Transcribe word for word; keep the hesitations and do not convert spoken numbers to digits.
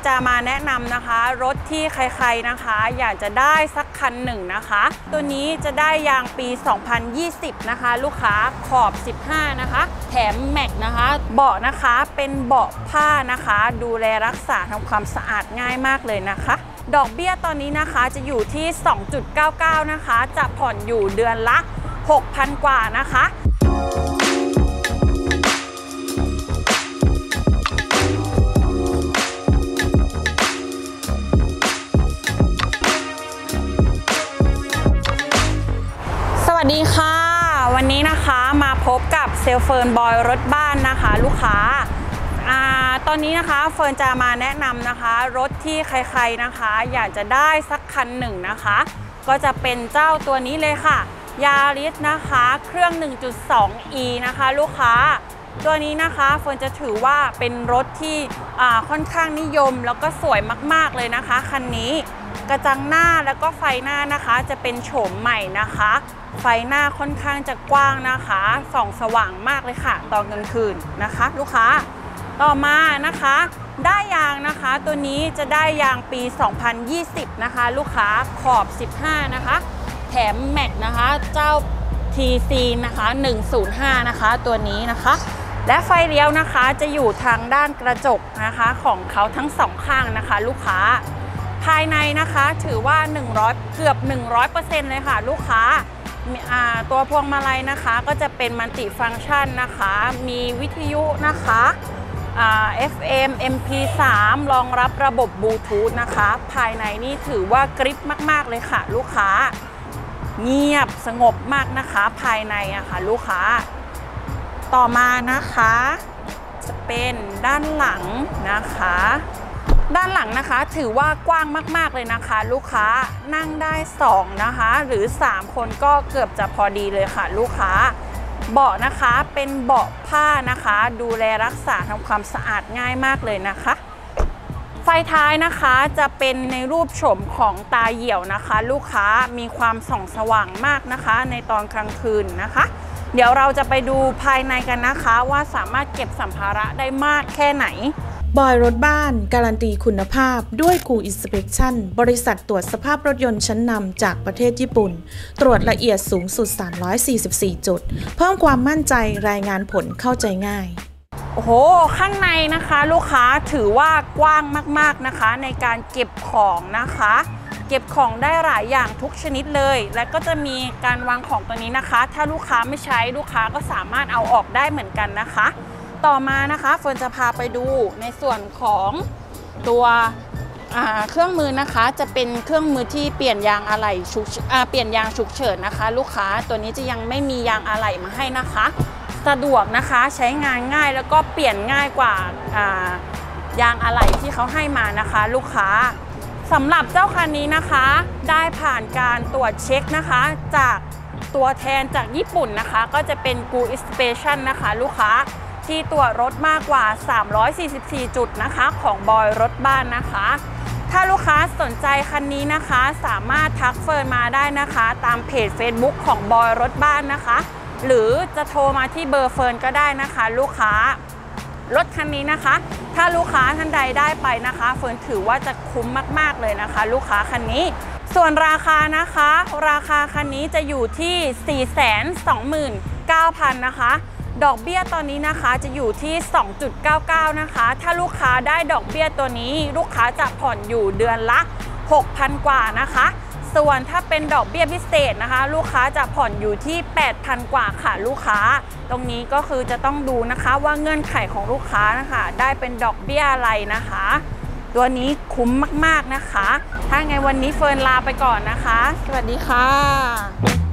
จะมาแนะนำนะคะรถที่ใครๆนะคะอยากจะได้สักคันหนึ่งนะคะตัวนี้จะได้ยางปีสองพันยี่สิบนะคะลูกค้าขอบสิบห้านะคะแถมแม็กนะคะเบาะนะคะเป็นเบาะผ้านะคะดูแลรักษาทำความสะอาดง่ายมากเลยนะคะดอกเบี้ยตอนนี้นะคะจะอยู่ที่ สองจุดเก้าเก้า นะคะจะผ่อนอยู่เดือนละ หกพัน กว่านะคะสวัสดีค่ะวันนี้นะคะมาพบกับเซลเฟิร์นบอยรถบ้านนะคะลูกค้าอ่าตอนนี้นะคะเฟิร์นจะมาแนะนำนะคะรถที่ใครๆนะคะอยากจะได้สักคันหนึ่งนะคะก็จะเป็นเจ้าตัวนี้เลยค่ะยาริสนะคะเครื่อง หนึ่งจุดสอง อี นะคะลูกค้าตัวนี้นะคะเฟิร์นจะถือว่าเป็นรถที่อ่าค่อนข้างนิยมแล้วก็สวยมากๆเลยนะคะคันนี้กระจังหน้าแล้วก็ไฟหน้านะคะจะเป็นโฉมใหม่นะคะไฟหน้าค่อนข้างจะกว้างนะคะส่องสว่างมากเลยค่ะตอนกลางคืนนะคะลูกค้าต่อมานะคะได้ยางนะคะตัวนี้จะได้ยางปีสองพันยี่สิบนะคะลูกค้าขอบสิบห้านะคะแถมแม็กนะคะเจ้า ที ซี นะคะหนึ่งศูนย์ห้านะคะตัวนี้นะคะและไฟเลี้ยวนะคะจะอยู่ทางด้านกระจกนะคะของเขาทั้งสองข้างนะคะลูกค้าภายในนะคะถือว่าหนึ่งร้อยเกือบ หนึ่งร้อยเปอร์เซ็นต์ เลยค่ะลูกค้าตัวพวงมาลัยนะคะก็จะเป็นมัลติฟังก์ชันนะคะมีวิทยุนะคะ เอฟ เอ็ม เอ็ม พี สาม รองรับระบบบลูทูธนะคะภายในนี่ถือว่ากริปมากๆเลยค่ะลูกค้าเงียบสงบมากนะคะภายในอะค่ะลูกค้าต่อมานะคะจะเป็นด้านหลังนะคะด้านหลังนะคะถือว่ากว้างมากๆเลยนะคะลูกค้านั่งได้สองนะคะหรือสามคนก็เกือบจะพอดีเลยค่ะลูกค้าเบาะนะคะเป็นเบาะผ้านะคะดูแลรักษาทำความสะอาดง่ายมากเลยนะคะไฟท้ายนะคะจะเป็นในรูปโฉมของตาเหี่ยวนะคะลูกค้ามีความส่องสว่างมากนะคะในตอนกลางคืนนะคะเดี๋ยวเราจะไปดูภายในกันนะคะว่าสามารถเก็บสัมภาระได้มากแค่ไหนบอยรถบ้านการันตีคุณภาพด้วยกูอินสเปคชั่นบริษัทตรวจสภาพรถยนต์ชั้นนำจากประเทศญี่ปุ่นตรวจละเอียดสูงสุดสามร้อยสี่สิบสี่จุดเพิ่มความมั่นใจรายงานผลเข้าใจง่ายโอ้โหข้างในนะคะลูกค้าถือว่ากว้างมากๆนะคะในการเก็บของนะคะเก็บของได้หลายอย่างทุกชนิดเลยและก็จะมีการวางของตัวนี้นะคะถ้าลูกค้าไม่ใช้ลูกค้าก็สามารถเอาออกได้เหมือนกันนะคะต่อมานะคะเฟิร์นจะพาไปดูในส่วนของตัวเครื่องมือนะคะจะเป็นเครื่องมือที่เปลี่ยนยางอะไหล่ฉุกเปลี่ยนยางฉุกเฉินนะคะลูกค้าตัวนี้จะยังไม่มียางอะไหล่มาให้นะคะสะดวกนะคะใช้งานง่ายแล้วก็เปลี่ยนง่ายกว่ายางอะไหล่ที่เขาให้มานะคะลูกค้าสำหรับเจ้าคันนี้นะคะได้ผ่านการตรวจเช็คนะคะจากตัวแทนจากญี่ปุ่นนะคะก็จะเป็น กู อินสเปคชั่น นะคะลูกค้าที่ตรวจรถมากกว่าสามร้อยสี่สิบสี่จุดนะคะของบอยรถบ้านนะคะถ้าลูกค้าสนใจคันนี้นะคะสามารถทักเฟิร์นมาได้นะคะตามเพจ เฟซบุ๊ก ของบอยรถบ้านนะคะหรือจะโทรมาที่เบอร์เฟิร์นก็ได้นะคะลูกค้ารถคันนี้นะคะถ้าลูกค้าท่านใดได้ไปนะคะเฟิร์นถือว่าจะคุ้มมากๆเลยนะคะลูกค้าคันนี้ส่วนราคานะคะราคาคันนี้จะอยู่ที่ สี่แสนสองหมื่นเก้าพัน นะคะดอกเบี้ยตอนนี้นะคะจะอยู่ที่ สองจุดเก้าเก้า นะคะถ้าลูกค้าได้ดอกเบี้ยตัวนี้ลูกค้าจะผ่อนอยู่เดือนละ หกพัน กว่านะคะส่วนถ้าเป็นดอกเบี้ยพิเศษนะคะลูกค้าจะผ่อนอยู่ที่ แปดพัน กว่าค่ะลูกค้าตรงนี้ก็คือจะต้องดูนะคะว่าเงื่อนไขของลูกค้านะคะได้เป็นดอกเบี้ยอะไรนะคะตัวนี้คุ้มมากๆนะคะถ้าไงวันนี้เฟิร์นลาไปก่อนนะคะสวัสดีค่ะ